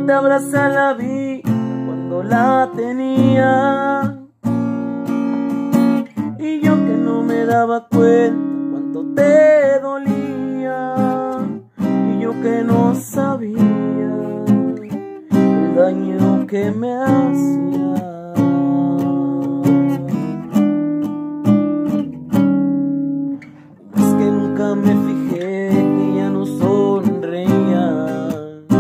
te abraza la vida cuando la tenía, y yo que no me daba cuenta cuánto te dolía, y yo que no sabía el daño que me hacía. Es que nunca me fijé que ya no sonreías,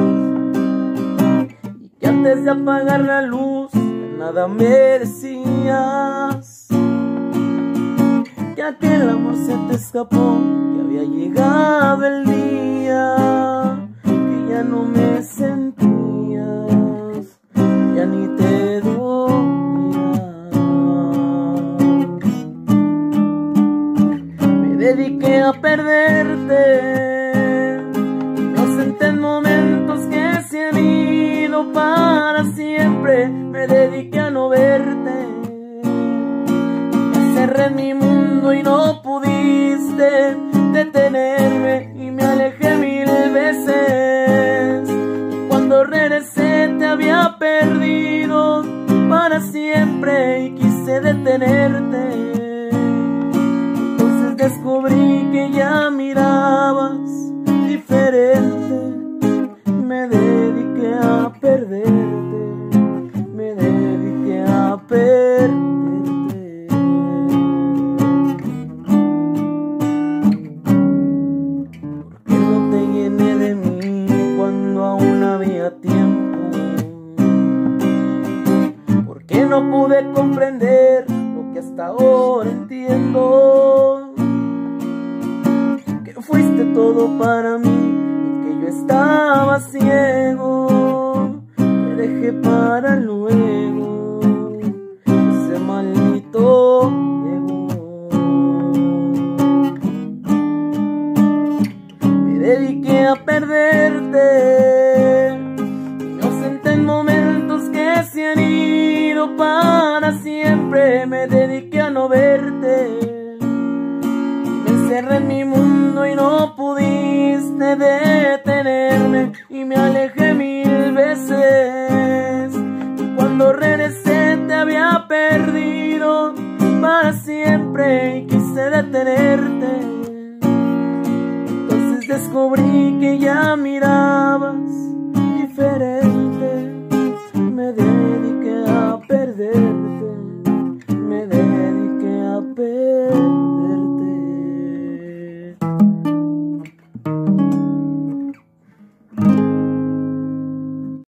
y que antes de apagar la luz nada me decías, que aquel amor se te escapó, que había llegado el día, que ya no me sentías, ya ni te dolía. Me dediqué a perderte, inocente en momentos que se han ido para siempre. Me dediqué a no verte, me cerré en mi mundo y no pudiste detenerme, y me alejé mil veces. Y cuando regresé te había perdido para siempre y quise detenerte. Entonces descubrí que ya mirabas diferente. Me dediqué a perderte, me dediqué a perderte. ¿Por qué no te llené de mí cuando aún había tiempo? ¿Por qué no pude comprender lo que hasta ahora entiendo? Que fuiste todo para mí y que yo estaba ciego. Te dejé para luego ese maldito ego. Me dediqué a perderte, inocente en momentos que se han ido para siempre. Me dediqué a no verte, me encerré en mi mundo y no pudiste detenerme, y me alejé mil veces. Y cuando regresé te había perdido para siempre y quise detenerte. Entonces descubrí que ya mirabas diferente.